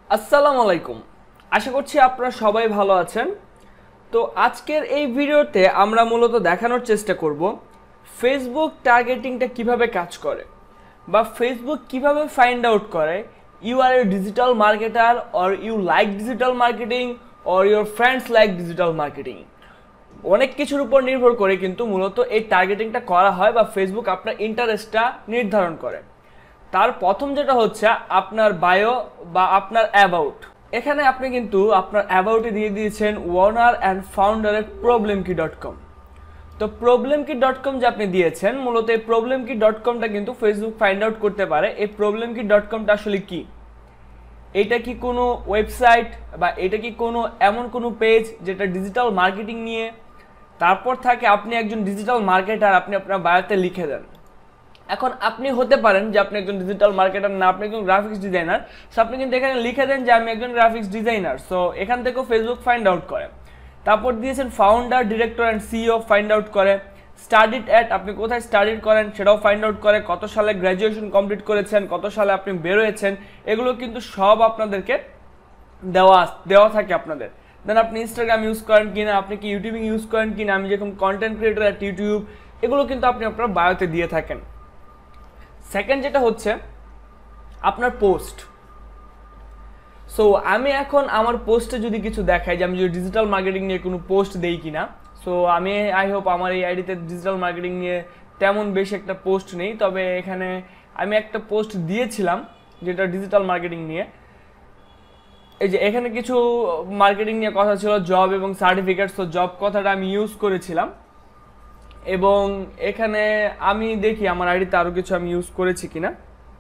আসসালামু আলাইকুম। আশা করছি আপনারা সবাই ভালো আছেন। তো আজকের এই ভিডিওতে আমরা মূলত দেখানোর চেষ্টা করব ফেসবুক টার্গেটিংটা কিভাবে কাজ করে বা ফেসবুক কিভাবে ফাইন্ড আউট করে you are a digital marketer or you like digital marketing or your friends like digital marketing. অনেক কিছুর উপর নির্ভর করে কিন্তু মূলত এই টার্গেটিংটা করা হয় বা ফেসবুক আপনার ইন্টারেস্টটা নির্ধারণ করে। তার প্রথম যেটা হচ্ছে আপনার বায়ো বা আপনার অ্যাবাউট। এখানে আপনি কিন্তু আপনার অ্যাবাউটে দিয়ে দিয়েছেন ওনার অ্যান্ড ফাউন্ডারের problemkey.com। তো problemkey.com যে আপনি দিয়েছেন, মূলত এই problemkey.comটা কিন্তু ফেসবুক ফাইন্ড আউট করতে পারে এই problemkey.comটা আসলে কি। এটা কি কোনো ওয়েবসাইট বা এটা কি কোনো এমন কোনো পেজ যেটা ডিজিটাল মার্কেটিং নিয়ে। তারপর থাকে আপনি একজন ডিজিটাল মার্কেটার, আপনি আপনার বায়োতে লিখে দেন। এখন আপনি হতে পারেন যে আপনি একজন ডিজিটাল মার্কেটার না, আপনি একজন গ্রাফিক্স ডিজাইনার। সো আপনি কিন্তু এখানে লিখে দেন যে আমি একজন গ্রাফিক্স ডিজাইনার। সো এখান থেকেও ফেসবুক ফাইন্ড আউট করে। তারপর দিয়েছেন founder, director and CEO find out করে। স্টাডিড অ্যাট, আপনি কোথায় স্টাডিড করেন সেটাও ফাইন্ড আউট করে। কত সালে গ্র্যাজুয়েশন কমপ্লিট করেছেন, কত সালে আপনি বেরোয়েছেন, এগুলো কিন্তু সব আপনাদেরকে দেওয়া থাকে আপনাদের। দেন আপনি ইনস্টাগ্রাম ইউজ করেন কিনা, আপনি কি ইউটিউবিং ইউজ করেন কিনা, আমি যেরকম কন্টেন্ট ক্রিয়েটর অ্যাট ইউটিউব, এগুলো কিন্তু আপনি আপনার বায়োতে দিয়ে থাকেন। সেকেন্ড যেটা হচ্ছে আপনার পোস্ট। সো আমি এখন আমার পোস্টে যদি কিছু দেখাই যে আমি যদি ডিজিটাল মার্কেটিং নিয়ে কোনো পোস্ট দেই কিনা। সো আমি আই হোপ আমার এই আইডিতে ডিজিটাল মার্কেটিং নিয়ে তেমন বেশি একটা পোস্ট নেই, তবে এখানে আমি একটা পোস্ট দিয়েছিলাম যেটা ডিজিটাল মার্কেটিং নিয়ে। এই যে এখানে কিছু মার্কেটিং নিয়ে কথা ছিল, জব এবং সার্টিফিকেট। সো জব কথাটা আমি ইউজ করেছিলাম এবং এখানে আমি দেখি আমার আইডিতে আরো কিছু আমি ইউজ করেছি কিনা।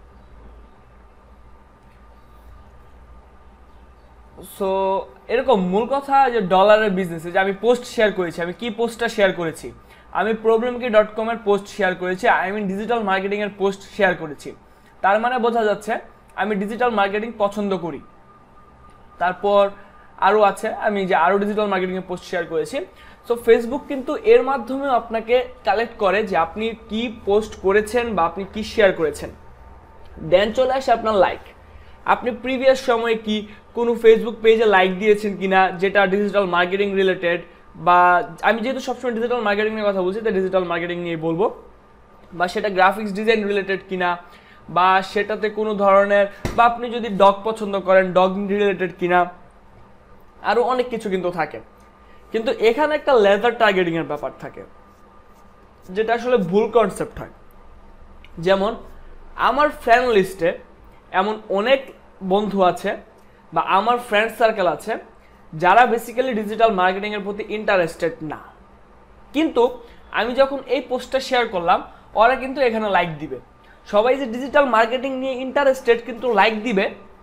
সো এরকম মূল কথা যে ডলারের বিজনেসে যে আমি পোস্ট শেয়ার করেছি, আমি কি পোস্টটা শেয়ার করেছি, আমি problemkey.com এর পোস্ট শেয়ার করেছি, আই মিন ডিজিটাল মার্কেটিং এর পোস্ট শেয়ার করেছি। তার মানে বোঝা যাচ্ছে আমি ডিজিটাল মার্কেটিং পছন্দ করি। তারপর আরও আছে, আমি যে আরও ডিজিটাল মার্কেটিং এর পোস্ট শেয়ার করেছি। সো ফেসবুক কিন্তু এর মাধ্যমে আপনাকে কালেক্ট করে যে আপনি কি পোস্ট করেছেন বা আপনি কি শেয়ার করেছেন। দেন চলে আসে আপনার লাইক। আপনি প্রিভিয়াস সময়ে কি কোনো ফেসবুক পেজে লাইক দিয়েছেন কিনা যেটা ডিজিটাল মার্কেটিং রিলেটেড, বা আমি যেহেতু সবসময় ডিজিটাল মার্কেটিং নিয়ে কথা বলছি তাই ডিজিটাল মার্কেটিং নিয়ে বলবো, বা সেটা গ্রাফিক্স ডিজাইন রিলেটেড কিনা, বা সেটাতে কোনো ধরনের, বা আপনি যদি ডগ পছন্দ করেন ডগ রিলেটেড কিনা, আরও অনেক কিছু কিন্তু থাকে। কিন্তু এখানে একটা লেজার টার্গেটিং এর ব্যাপার থাকে যেটা আসলে ভুল কনসেপ্ট হয়। যেমন আমার ফ্রেন্ড লিস্টে এমন অনেক বন্ধু আছে বা আমার ফ্রেন্ড সার্কেল আছে যারা বেসিক্যালি ডিজিটাল মার্কেটিং এর প্রতি ইন্টারেস্টেড না, কিন্তু আমি যখন এই পোস্টটা শেয়ার করলাম ওরা কিন্তু এখানে লাইক দিবে। সবাই যে ডিজিটাল মার্কেটিং নিয়ে ইন্টারেস্টেড কিন্তু লাইক দিবে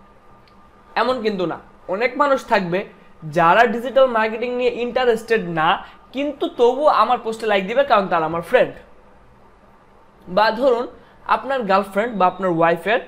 এমন কিন্তু না। অনেক মানুষ থাকবে যারা ডিজিটাল মার্কেটিং নিয়ে ইন্টারেস্টেড না কিন্তু তবু আমার পোস্টে লাইক দিবে কারণ তারা আমার ফ্রেন্ড। বা ধরুন আপনার গার্লফ্রেন্ড বা আপনার ওয়াইফের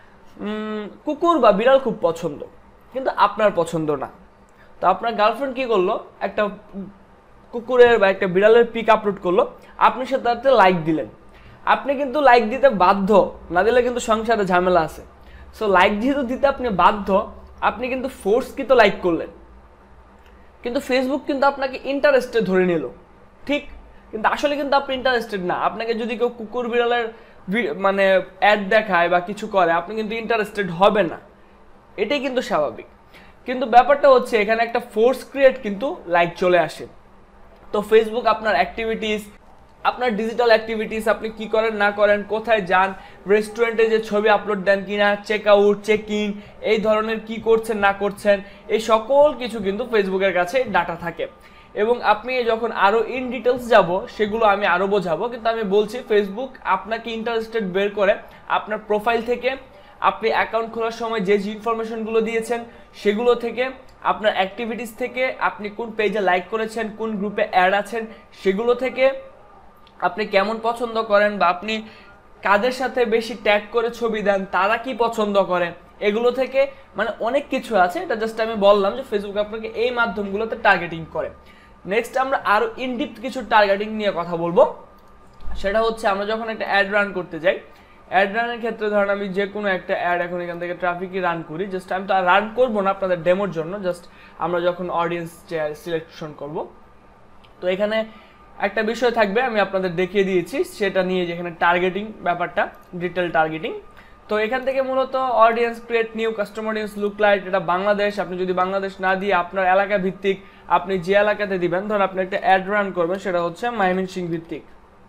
কুকুর বা বিড়াল খুব পছন্দ কিন্তু আপনার পছন্দ না। তো আপনার গার্লফ্রেন্ড কি করলো, একটা কুকুরের বা একটা বিড়ালের পিক আপলোড করলো, আপনি সেটাতে লাইক দিলেন। আপনি কিন্তু লাইক দিতে বাধ্য, না দিলে কিন্তু সংসারে ঝামেলা আছে। সো লাইক যেহেতু দিতে আপনি বাধ্য, আপনি কিন্তু ফোর্সকৃত লাইক করলেন, কিন্তু ফেসবুক কিন্তু আপনাকে ইন্টারেস্টেড ধরে নিল, ঠিক। কিন্তু আসলে কিন্তু আপনি ইন্টারেস্টেড না। আপনাকে যদি কেউ কুকুর বিড়ালের মানে অ্যাড দেখায় বা কিছু করে আপনি কিন্তু ইন্টারেস্টেড হবে না, এটাই কিন্তু স্বাভাবিক। কিন্তু ব্যাপারটা হচ্ছে এখানে একটা ফোর্স ক্রিয়েট কিন্তু লাইক চলে আসে। তো ফেসবুক আপনার অ্যাক্টিভিটিস, আপনার ডিজিটাল অ্যাক্টিভিটিস, আপনি কি করেন না করেন, কোথায় যান, রেস্টুরেন্টে যে ছবি আপলোড দেন কিনা, চেক আউট, চেক ইন, এই ধরনের কি করছেন না করছেন, এই সকল কিছু কিন্তু ফেসবুকের কাছে ডাটা থাকে। এবং আপনি যখন আরও ইন ডিটেলস যাব সেগুলো আমি আরও বোঝাবো, কিন্তু আমি বলছি ফেসবুক আপনাকে ইন্টারেস্টেড বের করে আপনার প্রোফাইল থেকে, আপনি অ্যাকাউন্ট খোলার সময় যে ইনফরমেশনগুলো দিয়েছেন সেগুলো থেকে, আপনার অ্যাক্টিভিটিস থেকে, আপনি কোন পেজে লাইক করেছেন, কোন গ্রুপে অ্যাড আছেন সেগুলো থেকে, আপনি কেমন পছন্দ করেন বা আপনি কাদের সাথে বেশি ট্যাগ করে ছবি দেন, তারা কি পছন্দ করে, এগুলো থেকে মানে অনেক কিছু আছে। এটা জাস্ট আমি বললাম যে ফেসবুক আপনাকে এই মাধ্যমগুলোতে টার্গেটিং করে। নেক্সট আমরা আরও ইনডিপথ কিছু টার্গেটিং নিয়ে কথা বলবো। সেটা হচ্ছে আমরা যখন একটা অ্যাড রান করতে যাই, অ্যাড রানের ক্ষেত্রে ধরেন আমি যে কোনো একটা অ্যাড এখন এখান থেকে ট্রাফিকে রান করি, জাস্ট আমি তো আর রান করবো না আপনাদের ডেমোর জন্য, জাস্ট আমরা যখন অডিয়েন্স সিলেকশন করব। তো এখানে একটা বিষয় থাকবে আমি আপনাদের দেখিয়ে দিয়েছি, সেটা নিয়ে যেখানে টার্গেটিং ব্যাপারটা, ডিটেল টার্গেটিং। তো এখান থেকে মূলত audience create new customer audience look like, এটা বাংলাদেশ। আপনি যদি বাংলাদেশ না দিয়ে আপনার এলাকা ভিত্তিক আপনি যে এলাকাতে দিবেন, ধরুন আপনি একটা অ্যাড রান করবেন সেটা হচ্ছে ময়মনসিংহ ভিত্তিক,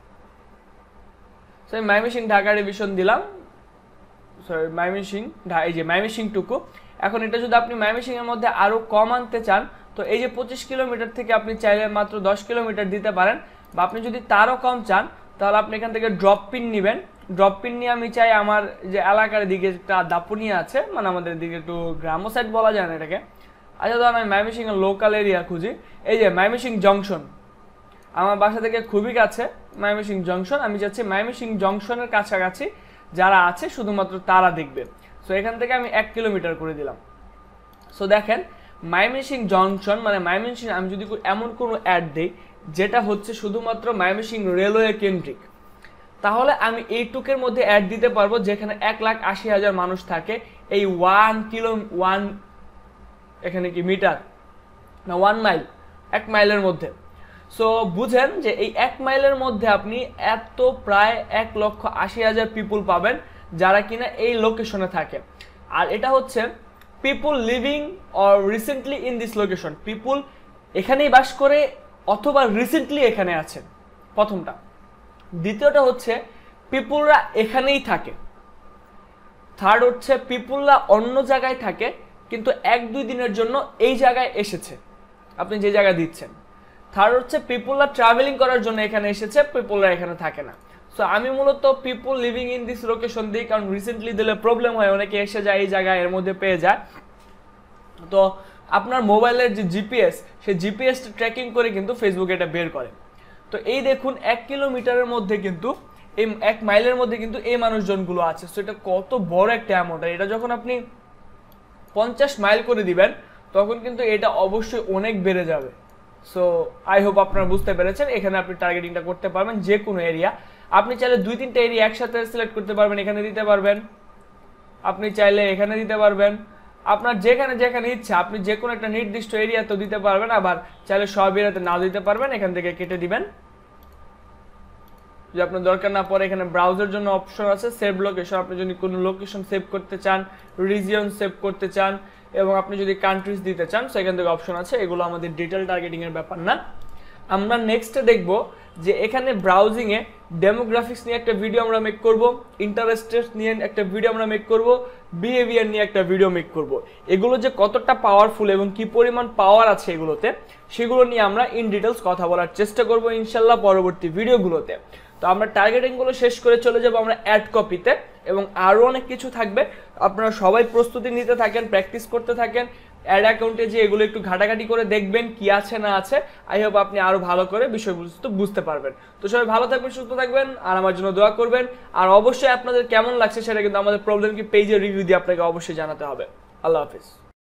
সো ময়মনসিংহ ঢাকা ডিভিশন দিলাম, সরি ময়মনসিংহ, এই যে ময়মনসিংহটুকু। এখন এটা যদি আপনি ময়মনসিংহের মধ্যে আরও কম আনতে চান, তো এই যে 25 কিলোমিটার থেকে আপনি চাইলে মাত্র 10 কিলোমিটার দিতে পারেন, বা আপনি যদি তারও কম চান তাহলে আপনি এখান থেকে ড্রপ পিন নেবেন। ড্রপ পিন নিয়ে আমি চাই আমার যে এলাকার দিকে একটা দাপুনিয়া আছে, মানে আমাদের দিকে একটু গ্রাম্য সাইড বলা যায় না এটাকে। আচ্ছা ধরুন আমি ময়মনসিংহের লোকাল এরিয়া খুঁজি, এই যে ময়মনসিংহ জংশন আমার বাসা থেকে খুবই কাছে, ময়মনসিংহ জংশন। আমি চাচ্ছি ময়মনসিংহ জংশনের কাছাকাছি যারা আছে শুধুমাত্র তারা দেখবে। সো এখান থেকে আমি 1 কিলোমিটার করে দিলাম। সো দেখেন ময়মনসিংহ জংশন মানে ময়মনসিংহ, আমি যদি এমন কোনো অ্যাড দিই যেটা হচ্ছে শুধুমাত্র ময়মনসিংহ রেলওয়ে কেন্দ্রিক, তাহলে আমি এইটুকের মধ্যে অ্যাড দিতে পারবো যেখানে 1,80,000 মানুষ থাকে এই 1 এখানে কি মিটার না 1 মাইল, 1 মাইলের মধ্যে। সো বুঝেন যে এই 1 মাইলের মধ্যে আপনি এত প্রায় 1,80,000 পিপুল পাবেন যারা কিনা এই লোকেশনে থাকে। আর এটা হচ্ছে people living or recently in this location, people এখানেই বাস করে অথবা রিসেন্টলি এখানে আছেন, প্রথমটা। দ্বিতীয়টা হচ্ছে পিপুলরা এখানেই থাকে। থার্ড হচ্ছে পিপুলরা অন্য জায়গায় থাকে কিন্তু 1-2 দিনের জন্য এই জায়গায় এসেছে আপনি যে জায়গায় দিচ্ছেন। থার্ড হচ্ছে পিপুলরা ট্রাভেলিং করার জন্য এখানে এসেছে, পিপুলরা এখানে থাকে না। সো আমি মূলত people living in this location দিই, কারণ রিসেন্টলি দিলে প্রবলেম হয়, অনেকে এসে যায় এই জায়গায় এর মধ্যে পেয়ে যায়। তো আপনার মোবাইলের যে জিপিএস, সেই জিপিএস ট্র্যাকিং করে কিন্তু ফেসবুক এটা বের করে। তো এই দেখুন 1 কিলোমিটারের মধ্যে কিন্তু এই 1 মাইলের মধ্যে কিন্তু এই মানুষজনগুলো আছে। সো এটা কত বড় একটা অ্যামাউন্ট। আর এটা যখন আপনি 50 মাইল করে দিবেন তখন কিন্তু এটা অবশ্যই অনেক বেড়ে যাবে। সো আই হোপ আপনারা বুঝতে পেরেছেন। এখানে আপনি টার্গেটিংটা করতে পারবেন যে কোনো এরিয়া। আপনি চাইলে 2-3টা এরিয়া একসাথে সিলেক্ট করতে পারবেন, এখানে দিতে পারবেন, আপনি চাইলে এখানে দিতে পারবেন, আপনার যেখানে যেখানে ইচ্ছা আপনি যে কোনো একটা নির্দিষ্ট এরিয়াতেও দিতে পারবেন, আবার চাইলে সব এরিয়াতে নাও দিতে পারবেন, এখান থেকে কেটে দিবেন। যদি আপনার দরকার না পড়ে এখানে ব্রাউজার জন্য অপশন আছে সেভ লোকেশন, আপনি যদি কোনো লোকেশন সেভ করতে চান, রিজিয়ন সেভ করতে চান এবং আপনি যদি কান্ট্রিজ দিতে চান সেখান থেকে অপশন আছে। এগুলো আমাদের ডিটেল টার্গেটিং এর ব্যাপার না। আমরা নেক্সটে দেখব যে এখানে ব্রাউজিং এ ডেমোগ্রাফিক্স নিয়ে একটা ভিডিও আমরা মেক করব, ইন্টারেস্টেড নিয়ে একটা ভিডিও আমরা মেক করব, বিহেভিয়ার নিয়ে একটা ভিডিও মেক করব। এগুলো যে কতটা পাওয়ারফুল এবং কি পরিমাণ পাওয়ার আছে এগুলোতে, সেগুলো নিয়ে আমরা ইন ডিটেলস কথা বলার চেষ্টা করব ইনশাল্লাহ পরবর্তী ভিডিওগুলোতে। তো আমরা টার্গেটিংগুলো শেষ করে চলে যাব আমরা অ্যাড কপিতে, এবং আরও অনেক কিছু থাকবে। আপনারা সবাই প্রস্তুতি নিতে থাকেন, প্র্যাকটিস করতে থাকেন, অ্যাড অ্যাকাউন্টে যে এগুলো একটু ঘাটাঘাটি করে দেখবেন কি আছে না আছে। আই হোপ আপনি আরও ভালো করে বিষয়বস্তু বুঝতে পারবেন। তো সবাই ভালো থাকবেন, সুস্থ থাকবেন, আর আমার জন্য দোয়া করবেন। আর অবশ্যই আপনাদের কেমন লাগছে সেটা কিন্তু আমাদের প্রবলেম কি পেজে রিভিউ দিয়ে আপনাকে অবশ্যই জানাতে হবে। আল্লাহ হাফিজ।